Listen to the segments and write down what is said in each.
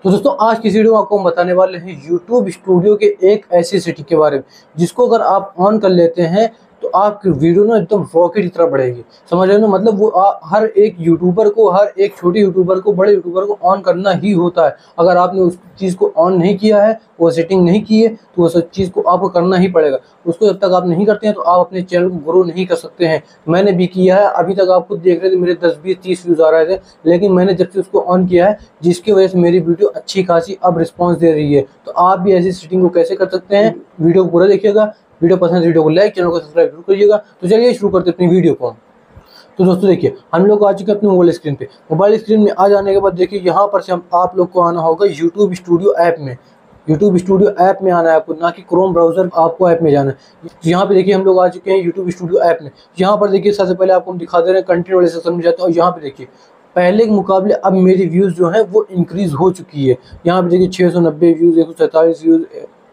तो दोस्तों आज की वीडियो में आपको हम बताने वाले हैं YouTube स्टूडियो के एक ऐसी सेटिंग के बारे में जिसको अगर आप ऑन कर लेते हैं तो आपकी वीडियो ना एकदम रॉकेट की तरह बढ़ेगी। समझ रहे हो ना, मतलब वो हर एक यूट्यूबर को, हर एक छोटे यूट्यूबर को, बड़े यूट्यूबर को ऑन करना ही होता है। अगर आपने उस चीज़ को ऑन नहीं किया है, वो सेटिंग नहीं की है, तो उस चीज़ को आपको करना ही पड़ेगा। उसको जब तक आप नहीं करते हैं तो आप अपने चैनल को ग्रो नहीं कर सकते हैं। मैंने भी किया है। अभी तक आप खुद देख रहे थे मेरे 10, 20, 30 व्यूज़ आ रहे थे, लेकिन मैंने जब से उसको ऑन किया है जिसकी वजह से मेरी वीडियो अच्छी खासी अब रिस्पॉन्स दे रही है। तो आप भी ऐसी सेटिंग को कैसे कर सकते हैं, वीडियो को पूरा देखिएगा। वीडियो पसंद है वीडियो को लाइक, चैनल को सब्सक्राइब जरूर करिएगा। तो चलिए शुरू करते हैं अपनी वीडियो को। तो दोस्तों देखिए, हम लोग आ चुके हैं अपने मोबाइल स्क्रीन पे। मोबाइल स्क्रीन में आ जाने के बाद देखिए यहाँ पर से आप लोग को आना होगा यूट्यूब स्टूडियो ऐप में। यूट्यूब स्टूडियो ऐप में आना है आपको, ना कि क्रोम ब्राउजर आपको ऐप में जाना है। यहाँ पे देखिए हम लोग आ चुके हैं यूट्यूब स्टूडियो ऐप में। यहाँ पर देखिए सबसे पहले आपको हम दिखा दे रहे हैं कंटेंट वाले सेक्शन में जाते हैं और यहाँ पे देखिए पहले के मुकाबले अब मेरी व्यूज़ जो है वो इंक्रीज़ हो चुकी है। यहाँ पे देखिए 690 व्यूज़, 147 व्यूज़,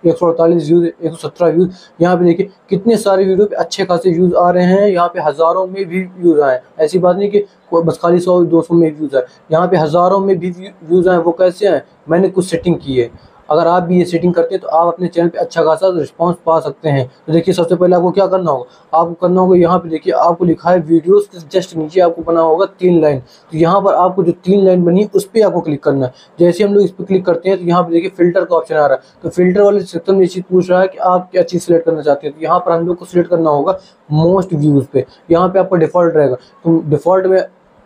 148 व्यूज़, 117 व्यूज़। यहाँ पे देखिए कितने सारे वीडियो पे अच्छे खासे व्यूज़ आ रहे हैं। यहाँ पे हज़ारों में भी व्यूज़ आए, ऐसी बात नहीं कि बस खाली 100-200 में व्यूज़ आए। यहाँ पे हज़ारों में भी व्यूज़ आए। वो कैसे आए? मैंने कुछ सेटिंग की है। अगर आप भी ये सेटिंग करते हैं तो आप अपने चैनल पे अच्छा खासा रिस्पांस पा सकते हैं। तो देखिए सबसे पहले आपको क्या करना होगा, आपको करना होगा यहाँ पे देखिए आपको लिखा है वीडियोस के जस्ट नीचे आपको बना होगा 3 लाइन। तो यहाँ पर आपको जो 3 लाइन बनी है उस पर आपको क्लिक करना है। जैसे हम लोग इस पर क्लिक करते हैं तो यहाँ पे देखिए फिल्टर का ऑप्शन आ रहा है। तो फिल्टर वाले सेक्शन में ये चीज़ पूछ रहा है कि आप क्या चीज़ सेलेक्ट करना चाहते हैं। तो यहाँ पर हम लोग को सिलेक्ट करना होगा मोस्ट व्यूज़ पे। यहाँ पे आपका डिफ़ॉल्ट रहेगा, तो डिफ़ॉल्ट में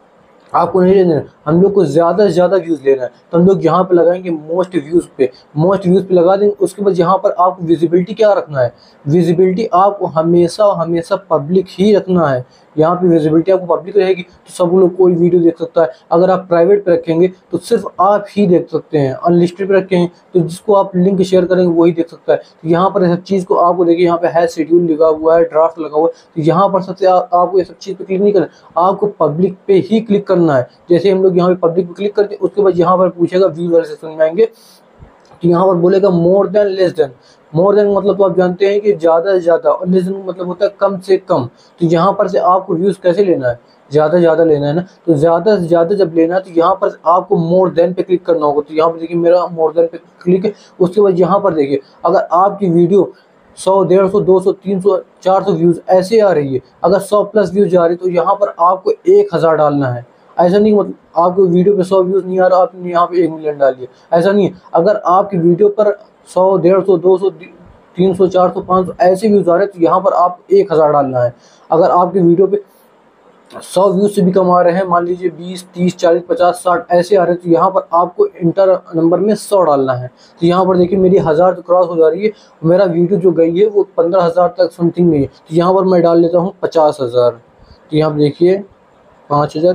आपको नहीं लेना है, हम लोग को ज़्यादा से ज़्यादा व्यूज़ लेना है। तो हम लोग यहाँ पे लगाएंगे मोस्ट व्यूज़ पे। मोस्ट व्यूज़ पे लगा देंगे। उसके बाद यहाँ पर आपको विजिबिलिटी क्या रखना है, विजिबिलिटी आपको हमेशा हमेशा पब्लिक ही रखना है। यहाँ पे विजिबिलिटी आपको पब्लिक रहेगी तो सब लोग कोई वीडियो देख सकता है। अगर आप प्राइवेट पे रखेंगे तो सिर्फ आप ही देख सकते हैं। अनलिस्टेड पे रखेंगे तो जिसको आप लिंक शेयर करेंगे वही देख सकता है। तो यहाँ पर सब चीज़ को आपको देखिए, यहाँ पे है शेड्यूल लिखा हुआ है, ड्राफ्ट लगा हुआ है। तो यहाँ पर सबसे आपको ये सब चीज़ पे क्लिक नहीं करना, आपको पब्लिक पे ही क्लिक करना है। जैसे हम लोग यहाँ पे पब्लिक पे क्लिक करते हैं उसके बाद यहाँ पर पूछेगा व्यूज वाले सेक्शन में आएंगे तो यहाँ पर बोलेगा more than, less than. More than मतलब तो आप जानते हैं कि ज़्यादा से ज़्यादा, और लेस देन मतलब होता है कम से कम। तो यहाँ पर से आपको व्यूज़ कैसे लेना है, ज़्यादा से ज़्यादा लेना है ना। तो ज़्यादा से ज़्यादा जब लेना है तो यहाँ पर आपको मोर देन पे क्लिक करना होगा। तो यहाँ पर देखिए मेरा मोर देन पे क्लिक है। उसके बाद यहाँ पर देखिए अगर आपकी वीडियो 100, 150, 200, 300, 400 व्यूज़ ऐसे आ रही है, अगर 100 प्लस व्यूज़ जा रही है तो यहाँ पर आपको 1000 डालना है। ऐसा नहीं मतलब आपको वीडियो पे 100 व्यूज़ नहीं आ रहा आपने यहाँ पे 1 मिलियन डाल दिया, ऐसा नहीं है। अगर आपकी वीडियो पर 100, 150, 200, 300, 400, 500 ऐसे व्यूज़ आ रहे हैं तो यहाँ पर आप 1000 डालना है। अगर आपकी वीडियो पे 100 व्यूज़ से भी कम आ रहे हैं, मान लीजिए 20, 30, 40, 50, 60 ऐसे आ रहे हैं, तो यहाँ पर आपको इंटर नंबर में 100 डालना है। तो यहाँ पर देखिए मेरी 1000 तो क्रॉस हो जा रही है। मेरा वीडियो जो गई है वो 15,000 तक समथिंग में है। तो यहाँ पर मैं डाल लेता हूँ 50,000। तो यहाँ पर देखिए 5,000,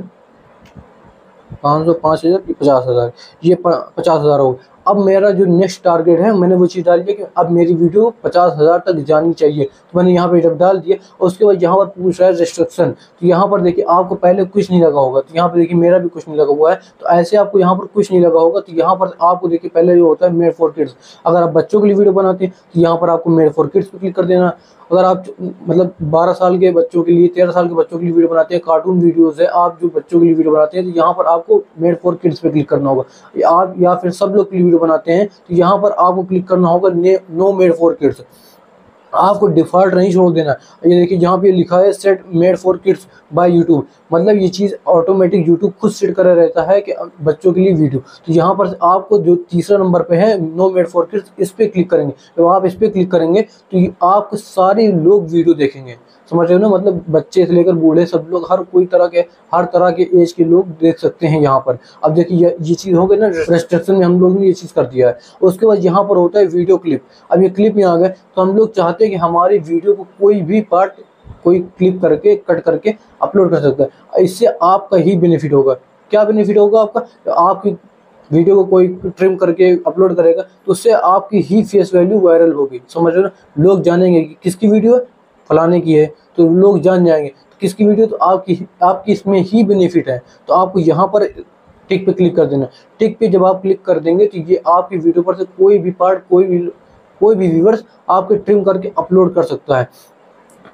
500, 5,000, 50,000, ये 50,000 हो। अब मेरा जो नेक्स्ट टारगेट है मैंने वो चीज़ डाल दिया कि अब मेरी वीडियो 50,000 तक जानी चाहिए। तो मैंने यहाँ पे जब डाल दिया और उसके बाद यहाँ पर पूछ रहा है रिस्ट्रिक्शन। तो यहाँ पर देखिए आपको पहले कुछ नहीं लगा होगा, तो यहाँ पे देखिए मेरा भी कुछ नहीं लगा हुआ है। तो ऐसे आपको यहाँ पर कुछ नहीं लगा होगा तो यहाँ पर आपको देखिए पहले जो होता है मेड फॉर किड्स। अगर आप बच्चों के लिए वीडियो बनाते हैं तो यहाँ पर आपको मेड फॉर किड्स पे क्लिक कर देना। अगर आप मतलब 12 साल के बच्चों के लिए, 13 साल के बच्चों के लिए वीडियो बनाते हैं, कार्टून वीडियोस है, आप जो बच्चों के लिए वीडियो बनाते हैं तो यहाँ पर आपको मेड फॉर किड्स पे क्लिक करना होगा। आप या फिर सब लोग के लिए वीडियो बनाते हैं तो यहाँ पर आपको क्लिक करना होगा नो मेड फॉर किड्स। आपको डिफ़ॉल्ट नहीं छोड़ देना। ये देखिए जहाँ पे लिखा है set made for kids by YouTube, मतलब ये चीज़ ऑटोमेटिक यूट्यूब खुद सेट कर रहता है कि बच्चों के लिए वीडियो। तो यहाँ पर आपको जो तीसरा नंबर पे है नो मेड फॉर किड्स, इस पर क्लिक करेंगे। तो आप इस पर क्लिक करेंगे तो आपको सारे लोग वीडियो देखेंगे। समझ रहे हो ना, मतलब बच्चे से लेकर बूढ़े सब लोग, हर तरह के एज के लोग देख सकते हैं यहाँ पर। अब देखिए ये चीज़ हो गई ना, रेस्ट्रिक्शन में हम लोग ने ये चीज़ कर दिया है। उसके बाद यहाँ पर होता है वीडियो क्लिप। अब ये क्लिप में आ गए तो हम लोग चाहते हैं कि हमारी वीडियो को कोई भी पार्ट कोई क्लिप करके कट करके अपलोड कर सकता है। इससे आपका ही बेनिफिट होगा। क्या बेनिफिट होगा आपका? तो आपकी वीडियो को कोई ट्रिम करके अपलोड करेगा तो उससे आपकी ही फेस वैल्यू वायरल होगी। समझ रहे हो ना, लोग जानेंगे कि किसकी वीडियो है, फलाने की है, तो लोग जान जाएंगे तो किसकी वीडियो, तो आपकी इसमें ही बेनिफिट है। तो आपको यहाँ पर टिक पे क्लिक कर देना। टिक पे जब आप क्लिक कर देंगे तो ये आपकी वीडियो पर से कोई भी पार्ट कोई भी व्यूवर्स आपके ट्रिम करके अपलोड कर सकता है।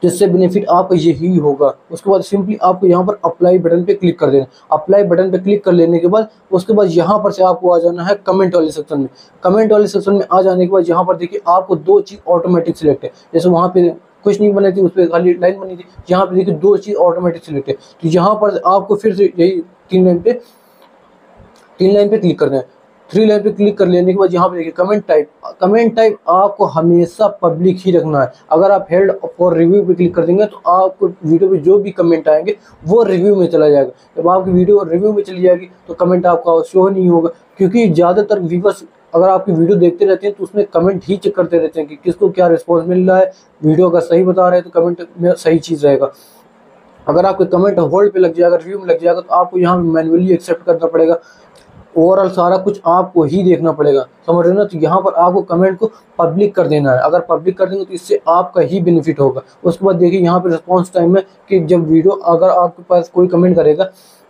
जिससे बेनिफिट आपको यही होगा। उसके बाद सिंपली आपको यहाँ पर अप्लाई बटन पे क्लिक कर देना। अप्लाई बटन पे क्लिक कर लेने के बाद उसके बाद यहाँ पर से आपको आ जाना है कमेंट वाले सेक्शन में। कमेंट वाले सेक्शन में आ जाने के बाद यहाँ पर देखिए आपको 2 चीज़ ऑटोमेटिक सिलेक्ट है। जैसे वहाँ पे कुछ नहीं बनी थी, उस पर खाली लाइन बनी थी, यहाँ पे देखिए 2 चीज़ ऑटोमेटिक सिलेक्ट है। तो यहाँ पर आपको फिर से यही 3 लाइन पे क्लिक करना है। 3 लाइन पे क्लिक कर लेने के बाद यहाँ पे देखिए कमेंट टाइप आपको हमेशा पब्लिक ही रखना है। अगर आप हेल्ड फॉर रिव्यू पे क्लिक कर देंगे तो आपको वीडियो पे जो भी कमेंट आएंगे वो रिव्यू में चला जाएगा। जब आपकी वीडियो रिव्यू में चली जाएगी तो कमेंट आपका शो नहीं होगा, क्योंकि ज़्यादातर व्यूअर्स अगर आपकी वीडियो देखते रहते हैं तो उसमें कमेंट ही चेक करते रहते हैं कि किसको क्या रिस्पॉन्स मिल रहा है। वीडियो अगर सही बता रहे हैं तो कमेंट में सही चीज़ रहेगा। अगर आपके कमेंट होल्ड पे लग जाएगा, रिव्यू में लग जाएगा, तो आपको यहाँ मैन्युअली एक्सेप्ट करना पड़ेगा। ओवरऑल सारा कुछ आपको ही देखना पड़ेगा, समझ रहे हो ना। तो यहाँ पर आपको कमेंट को पब्लिक कर देना है। अगर पब्लिक कर देंगे तो इससे आपका ही बेनिफिट होगा। उसके बाद देखिए यहाँ पे रिस्पॉन्स टाइम में कि जब वीडियो अगर आपके पास कोई कमेंट करेगा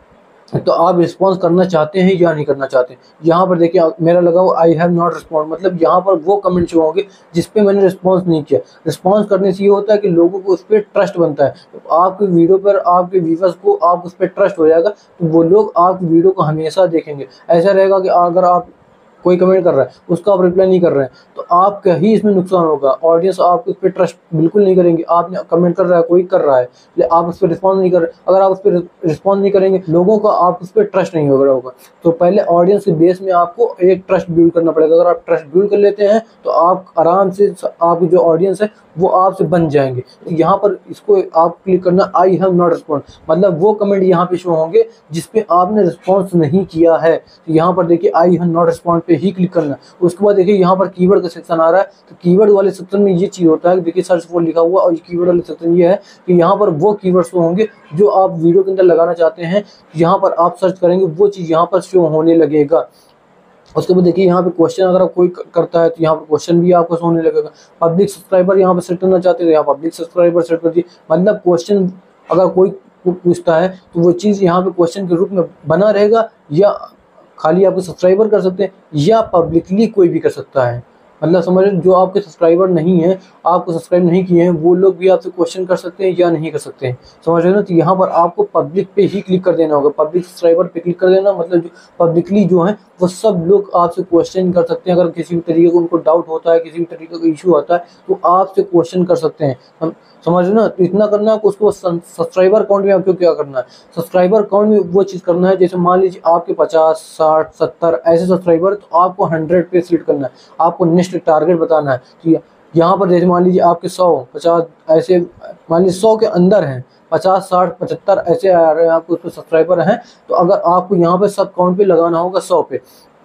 तो आप रिस्पॉन्स करना चाहते हैं या नहीं करना चाहते। यहाँ पर देखिए मेरा लगा हुआ आई हैव नॉट रिस्पॉन्ड, मतलब यहाँ पर वो कमेंट शो होंगे जिस पे मैंने रिस्पॉन्स नहीं किया। रिस्पॉन्स करने से ये होता है कि लोगों को उस पर ट्रस्ट बनता है। तो आपकी वीडियो पर आपके व्यूअर्स को आप उस पर ट्रस्ट हो जाएगा तो वो लोग आपकी वीडियो को हमेशा देखेंगे। ऐसा रहेगा कि अगर आप कोई कमेंट कर रहा है उसका आप रिप्लाई नहीं कर रहे हैं तो आपका ही इसमें नुकसान होगा। ऑडियंस आपको उस पर ट्रस्ट बिल्कुल नहीं करेंगे। आपने कमेंट कर रहा है, कोई कर रहा है, आप उस पर रिस्पॉन्स नहीं कर रहे। अगर आप उस पर रिस्पॉन्स नहीं करेंगे लोगों का आप उस पर ट्रस्ट नहीं होगा। तो पहले ऑडियंस के बेस में आपको एक ट्रस्ट बिल्ड करना पड़ेगा। अगर आप ट्रस्ट बिल्ड कर लेते हैं तो आप आराम से आपकी जो ऑडियंस है वो आपसे बन जाएंगे। तो यहाँ पर इसको आप क्लिक करना आई हैव नॉट रिस्पॉन्ड, मतलब वो कमेंट यहाँ पे शो होंगे जिसपे आपने रिस्पॉन्स नहीं किया है। तो यहाँ पर देखिए आई हैव नॉट रिस्पॉन्ड पे ही क्लिक करना। उसके बाद देखिए यहाँ पर कीवर्ड का सेक्शन आ रहा है। तो कीवर्ड वाले सेक्शन में ये चीज़ होता है कि देखिए सर्च फॉर लिखा हुआ और कीवर्ड वाले सेक्शन ये है कि यहाँ पर वो कीवर्ड शो होंगे जो आप वीडियो के अंदर लगाना चाहते हैं। यहाँ पर आप सर्च करेंगे वो चीज़ यहाँ पर शो होने लगेगा। उसके बाद देखिए यहाँ पे क्वेश्चन अगर कोई करता है तो यहाँ पर क्वेश्चन भी आपको होने लगेगा। पब्लिक सब्सक्राइबर यहाँ पर सेट करना चाहते हैं तो यहाँ पब्लिक सब्सक्राइबर सेट कर दिए। मतलब क्वेश्चन अगर कोई पूछता है तो वो चीज़ यहाँ पे क्वेश्चन के रूप में बना रहेगा, या खाली आपको सब्सक्राइबर कर सकते हैं या पब्लिकली कोई भी कर सकता है। मतलब समझ जो आपके सब्सक्राइबर नहीं है, आपको सब्सक्राइब नहीं किए हैं, वो लोग भी आपसे क्वेश्चन कर सकते हैं या नहीं कर सकते हैं, समझ रहे हो ना। तो यहाँ पर आपको पब्लिक पे ही क्लिक कर देना होगा। पब्लिक सब्सक्राइबर पे क्लिक कर देना, मतलब जो पब्लिकली जो है वो सब लोग आपसे क्वेश्चन कर सकते हैं। अगर किसी भी तरीके का उनको डाउट होता है, किसी भी तरीके का इशू आता है तो आपसे क्वेश्चन कर सकते हैं, हम समझ रहे ना। तो इतना करना है। उसको सब्सक्राइबर काउंट में आपको क्या करना है, सब्सक्राइबर काउंट में वो चीज़ करना है। जैसे मान लीजिए आपके 50, 60, 70 ऐसे सब्सक्राइबर, तो आपको 100 पे सिलेक्ट करना है। आपको नेक्स्ट टारगेट बताना है। तो यहाँ पर जैसे मान लीजिए आपके 100, 50 ऐसे मान लीजिए 100 के अंदर हैं, 50, 60, 75 ऐसे आ रहे हैं आपको उसमें सब्सक्राइबर हैं। तो अगर आपको यहाँ पे सब काउंट पे लगाना होगा 100 पे।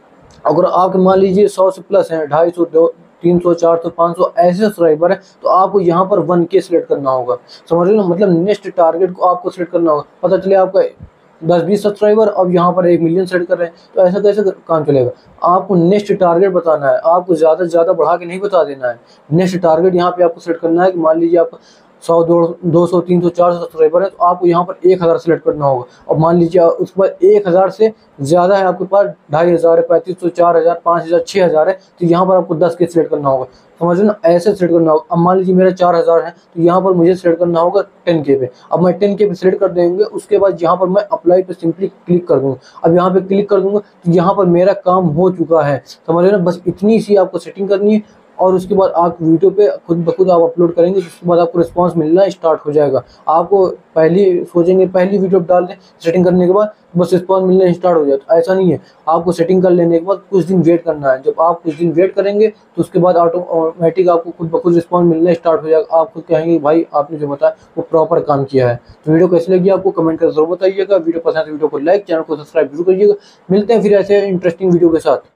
अगर आपके मान लीजिए 100 से प्लस हैं, 250, 300, 400, 500 ऐसे सब्सक्राइबर है तो आपको यहाँ पर 1K सिलेक्ट करना होगा, समझ रहे हो ना। मतलब नेक्स्ट टारगेट को आपको सिलेक्ट करना होगा। पता चले आपका 10-20 सब्सक्राइबर अब यहाँ पर 1 मिलियन सेट कर रहे हैं, तो ऐसा कैसे काम चलेगा। आपको नेक्स्ट टारगेट बताना है। आपको ज़्यादा से ज़्यादा बढ़ा के नहीं बता देना है। नेक्स्ट टारगेट यहाँ पे आपको सेट करना है कि मान लीजिए आप 100, 200, 300, 400 सब्सक्राइबर है तो आपको यहाँ पर 1000 सेलेक्ट करना होगा। और मान लीजिए उसके बाद 1000 से ज़्यादा है आपके पास, 2500 है, 3500, 4000, 5000, 6000 है, तो यहाँ पर आपको 10K सेलेक्ट करना होगा, समझ ना। ऐसे सेलेक्ट करना होगा। अब मान लीजिए मेरा 4000 है तो यहाँ पर मुझे सेलेक्ट करना होगा 10K पे। अब मैं 10K पे सेलेक्ट कर देंगे। उसके बाद यहाँ पर मैं अप्लाई पे सिंपली क्लिक कर दूँगा। अब यहाँ पे क्लिक कर दूँगा तो यहाँ पर मेरा काम हो चुका है, समझ रहे ना। बस इतनी सी आपको सेटिंग करनी है और उसके बाद आप वीडियो पे खुद ब खुद आप अपलोड करेंगे। उसके बाद आपको रिस्पांस मिलना स्टार्ट हो जाएगा। आपको पहली सोचेंगे पहली वीडियो डाल दें, सेटिंग करने के बाद बस रिस्पांस मिलना स्टार्ट हो जाए, तो ऐसा नहीं है। आपको सेटिंग कर लेने के बाद कुछ दिन वेट करना है। जब आप कुछ दिन वेट करेंगे तो उसके बाद ऑटोमेटिक आपको खुद ब खुद रिस्पांस मिलना स्टार्ट हो जाएगा। आप खुद कहेंगे भाई आपने जो बताया वो प्रॉपर काम किया है। तो वीडियो कैसी लगी आपको कमेंट कर जरूर बताइएगा। वीडियो पसंद है वीडियो को लाइक, चैनल को सब्सक्राइब जरूर करिएगा। मिलते हैं फिर ऐसे इंटरेस्टिंग वीडियो के साथ।